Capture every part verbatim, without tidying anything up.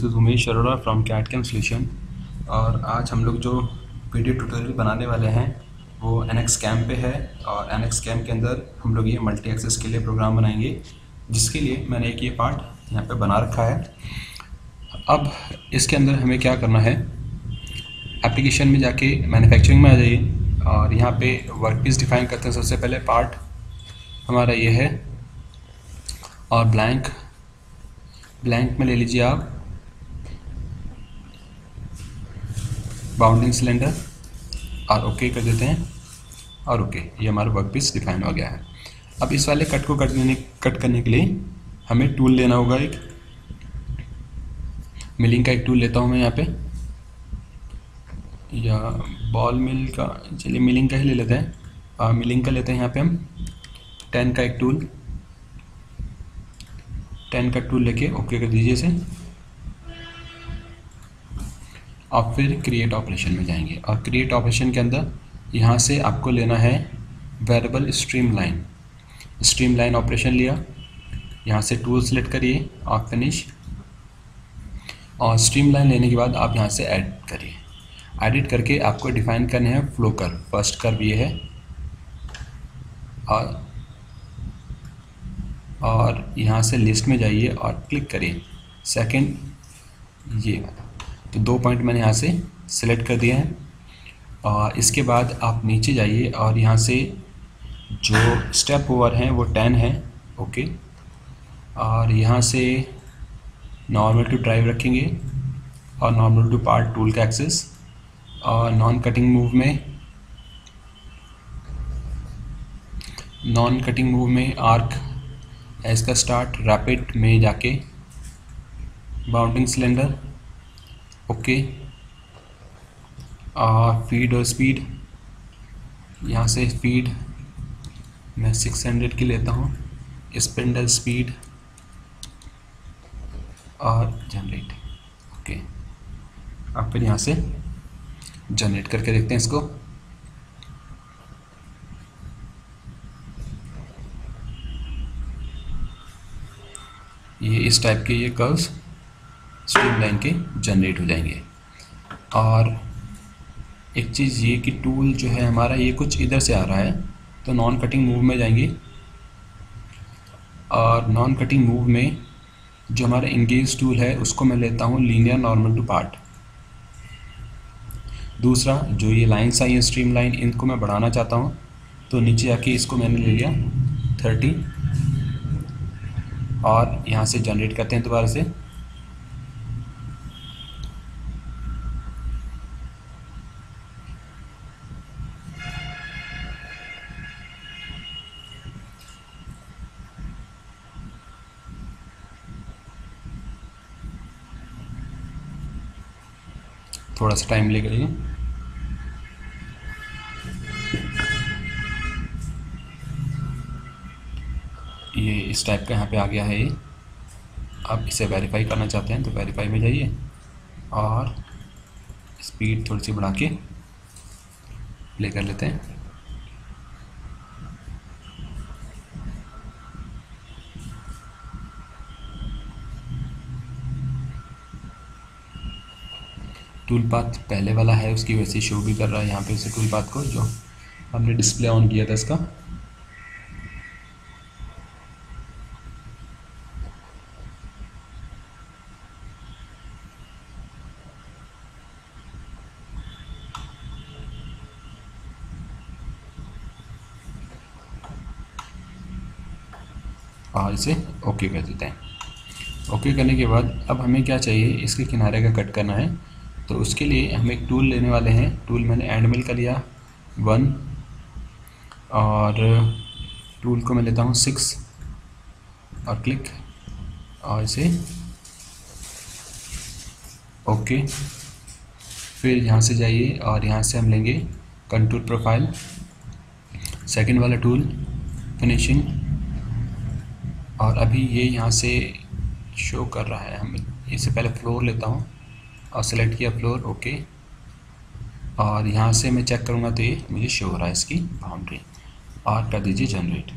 This is Umesh Arora from CAD CAM solution. और आज हम लोग जो वीडियो ट्यूटोरियल बनाने वाले हैं वो एनएक्स कैम पे है। और एनएक्स कैम के अंदर हम लोग ये मल्टी एक्सेस के लिए प्रोग्राम बनाएंगे, जिसके लिए मैंने एक ये पार्ट यहाँ पे बना रखा है। अब इसके अंदर हमें क्या करना है, एप्लीकेशन में जाके मैन्युफैक्चरिंग में आ जाइए और यहाँ पे वर्कपीस डिफाइन करते हैं। सबसे पहले पार्ट हमारा ये है और ब्लैंक ब्लैंक में ले लीजिए आप बाउंडिंग सिलेंडर और ओके कर देते हैं और ओके, ये हमारा वर्कपीस डिफाइन हो गया है। अब इस वाले कट को कट करने कट करने के लिए हमें टूल लेना होगा। एक मिलिंग का एक टूल लेता हूँ मैं यहाँ पे, या बॉल मिल का, चलिए मिलिंग का ही ले लेते हैं। आ, मिलिंग का लेते हैं यहाँ पे हम टेन का एक टूल टेन का टूल लेके ओके कर दीजिए इसे। आप फिर क्रिएट ऑपरेशन में जाएंगे और क्रिएट ऑपरेशन के अंदर यहाँ से आपको लेना है variable stream line. Stream line operation लिया, यहाँ से टूल सेलेक्ट करिए और फिनिश। और स्ट्रीम लाइन लेने के बाद आप यहाँ से ऐड करिए। एडिट करके आपको डिफाइन करने हैं फ्लो कर्व। फर्स्ट कर्व ये है और और यहाँ से लिस्ट में जाइए और क्लिक करिए सेकंड ये वाला। तो दो पॉइंट मैंने यहाँ से सिलेक्ट कर दिए हैं। और इसके बाद आप नीचे जाइए और यहाँ से जो स्टेप ओवर हैं वो टेन है, ओके। और यहाँ से नॉर्मल टू ड्राइव रखेंगे और नॉर्मल टू पार्ट टूल का एक्सेस। और नॉन कटिंग मूव में नॉन कटिंग मूव में आर्क एस का स्टार्ट रैपिड में जाके बाउंडिंग सिलेंडर, ओके। और फीड और स्पीड, यहाँ से फीड मैं सिक्स हंड्रेड की लेता हूँ। स्पिंडल स्पीड और जनरेट, ओके। अब फिर यहाँ से जनरेट करके देखते हैं इसको। ये इस टाइप के ये कर्व्स स्ट्रीमलाइन के जनरेट हो जाएंगे। और एक चीज़ ये कि टूल जो है हमारा ये कुछ इधर से आ रहा है, तो नॉन कटिंग मूव में जाएंगे। और नॉन कटिंग मूव में जो हमारा इंगेज टूल है उसको मैं लेता हूँ लीनियर नॉर्मल टू पार्ट। दूसरा जो ये लाइन्स आई हैं स्ट्रीम लाइन, इनको मैं बढ़ाना चाहता हूँ, तो नीचे जाके इसको मैंने ले लिया थर्टी और यहाँ से जनरेट करते हैं दोबारा से। थोड़ा सा टाइम लेगा ये। ये इस टाइप का यहाँ पे आ गया है ये। आप इसे वेरीफाई करना चाहते हैं तो वेरीफाई में जाइए और स्पीड थोड़ी सी बढ़ा के प्ले कर लेते हैं। टूल पाथ पहले वाला है, उसकी वजह से शो भी कर रहा है यहाँ पे उसे टूल पाथ को, जो हमने डिस्प्ले ऑन किया था इसका। और इसे ओके कर देते हैं। ओके करने के बाद अब हमें क्या चाहिए, इसके किनारे का कट करना है। तो उसके लिए हम एक टूल लेने वाले हैं। टूल मैंने एंड मिल का लिया वन और टूल को मैं लेता हूँ सिक्स और क्लिक और इसे ओके। फिर यहाँ से जाइए और यहाँ से हम लेंगे कंटूर प्रोफाइल, सेकंड वाला टूल फिनिशिंग। और अभी ये यहाँ से शो कर रहा है, हम इससे पहले फ्लोर लेता हूँ और सेलेक्ट किया फ्लोर, ओके। और यहाँ से मैं चेक करूँगा तो ये मुझे शो हो रहा है इसकी बाउंड्री। और कर दीजिए जनरेट।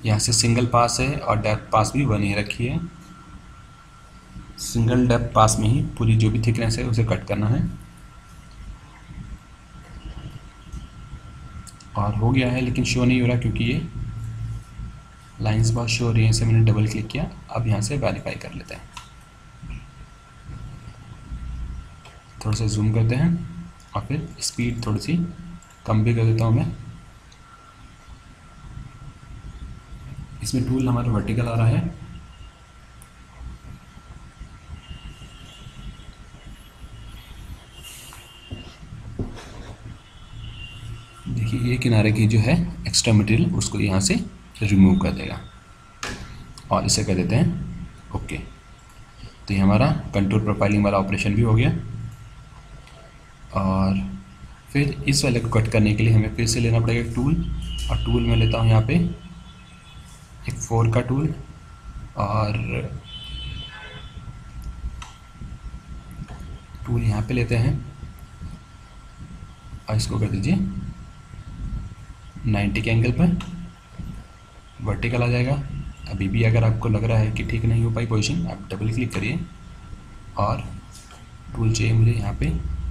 यहाँ से सिंगल पास है और डेप्थ पास भी वन ही रखी है। सिंगल डेप्थ पास में ही पूरी जो भी थिकनेस है उसे कट करना है। और हो गया है, लेकिन शो नहीं हो रहा क्योंकि ये लाइंस बहुत शो हो रही हैं। इसे मैंने डबल क्लिक किया। अब यहाँ से वेरीफाई कर लेते हैं। थोड़ा सा जूम करते हैं और फिर स्पीड थोड़ी सी कम भी कर देता हूँ मैं। इसमें टूल हमारा वर्टिकल आ रहा है। देखिए ये किनारे की जो है एक्स्ट्रा मटेरियल उसको यहाँ से रिमूव कर देगा और इसे कर देते हैं ओके। तो ये हमारा कंटूर प्रोफाइलिंग वाला ऑपरेशन भी हो गया। और फिर इस वाले को कट करने के लिए हमें फिर से लेना पड़ेगा टूल, और टूल में लेता हूँ यहाँ पे एक फोर का टूल और टूल यहाँ पे लेते हैं और इसको कर दीजिए नाइन्टी के एंगल पर, वर्टिकल आ जाएगा। अभी भी अगर आपको लग रहा है कि ठीक नहीं हो पाई पोजीशन, आप डबल क्लिक करिए और टूल चाहिए मुझे यहाँ पे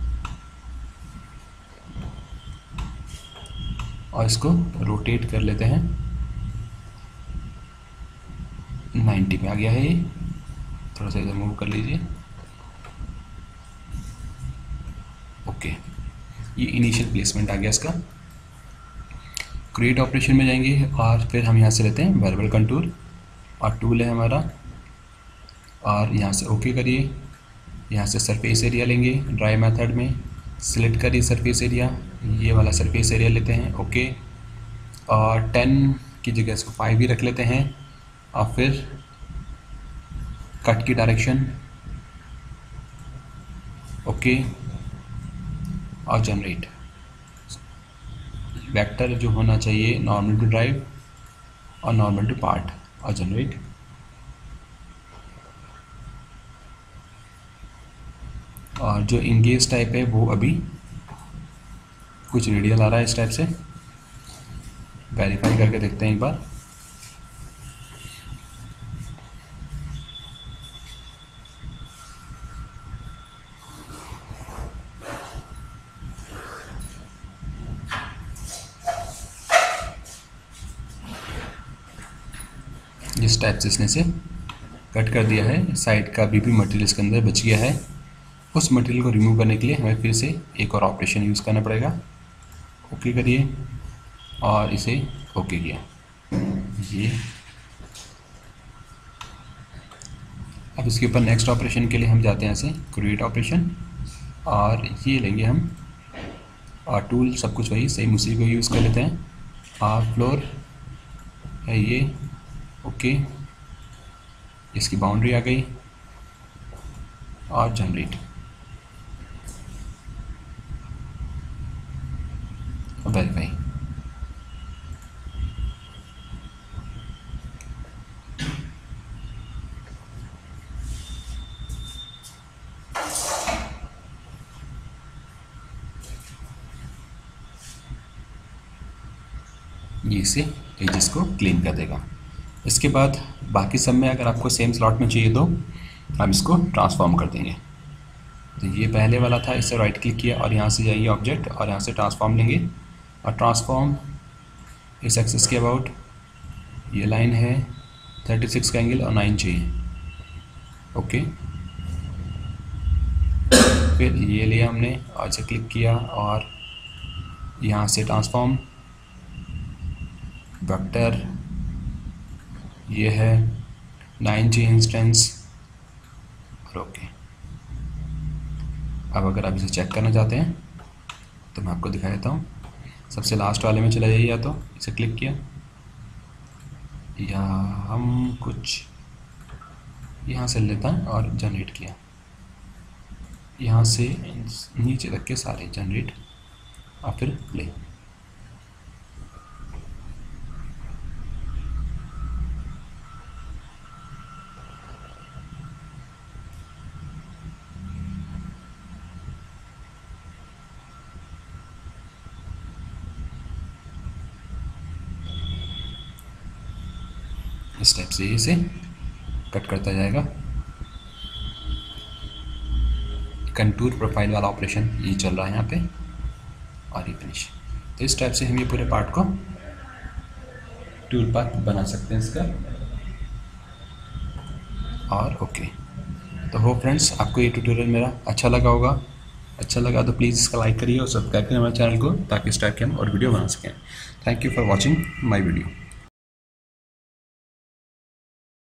और इसको रोटेट कर लेते हैं। नाइन्टी पे आ गया है ये, थोड़ा सा इधर मूव कर लीजिए ओके। ये इनिशियल प्लेसमेंट आ गया इसका। क्रिएट ऑपरेशन में जाएंगे और फिर हम यहाँ से लेते हैं वेरिएबल कंटूर और टूल है हमारा, और यहाँ से ओके करिए। यहाँ से सरफेस एरिया लेंगे, ड्राई मेथड में सिलेक्ट करिए सरफेस एरिया, ये वाला सरफेस एरिया लेते हैं ओके। और टेन की जगह इसको फाइव ही रख लेते हैं और फिर कट की डायरेक्शन ओके और जनरेट। वेक्टर जो होना चाहिए नॉर्मल टू ड्राइव और नॉर्मल टू पार्ट और जनरेट। और जो इंगेज टाइप है वो अभी कुछ रेडियल आ रहा है इस टाइप से। वेरीफाई करके देखते हैं एक बार। जिस टाइप से इसने से कट कर दिया है, साइड का भी भी मटेरियल इसके अंदर बच गया है। उस मटेरियल को रिमूव करने के लिए हमें फिर से एक और ऑपरेशन यूज़ करना पड़ेगा। ओके करिए और इसे ओके किया ये। अब इसके ऊपर नेक्स्ट ऑपरेशन के लिए हम जाते हैं ऐसे क्रिएट ऑपरेशन और ये लेंगे हम और टूल सब कुछ वही सेम उसी को यूज़ कर लेते हैं। और फ्लोर है ये ओके, इसकी बाउंड्री आ गई और जनरेट। वेरीफाई। ये इसे एजेस को क्लीन कर देगा। इसके बाद बाकी सब में अगर आपको सेम स्लॉट में चाहिए तो हम इसको ट्रांसफॉर्म कर देंगे। तो ये पहले वाला था, इसे राइट क्लिक किया और यहाँ से जाइए ऑब्जेक्ट और यहाँ से ट्रांसफॉर्म लेंगे और ट्रांसफॉर्म इस एक्सिस के अबाउट ये लाइन है थर्टी सिक्स का एंगल और नाइन चाहिए ओके। फिर ये लिया हमने और इसे क्लिक किया और यहाँ से ट्रांसफॉर्म वेक्टर ये है नाइन जी इंस्टेंस और ओके। अब अगर आप इसे चेक करना चाहते हैं तो मैं आपको दिखा देता हूँ। सबसे लास्ट वाले में चला जाइए, या तो इसे क्लिक किया या हम कुछ यहाँ से लेता है और जनरेट किया, यहाँ से नीचे तक के सारे जनरेट और फिर प्ले। इस टाइप से इसे कट करता जाएगा। कंटूर प्रोफाइल वाला ऑपरेशन ये चल रहा है यहाँ पे, और ये फिनिश। तो इस टाइप से हम ये पूरे पार्ट को टूल पाथ बना सकते हैं इसका। और ओके, तो हो फ्रेंड्स, आपको ये ट्यूटोरियल मेरा अच्छा लगा होगा। अच्छा लगा तो प्लीज़ इसका लाइक करिए और सब्सक्राइब करिए हमारे चैनल को, ताकि इस टाइप के हम और वीडियो बना सकें। Thank you for watching my video.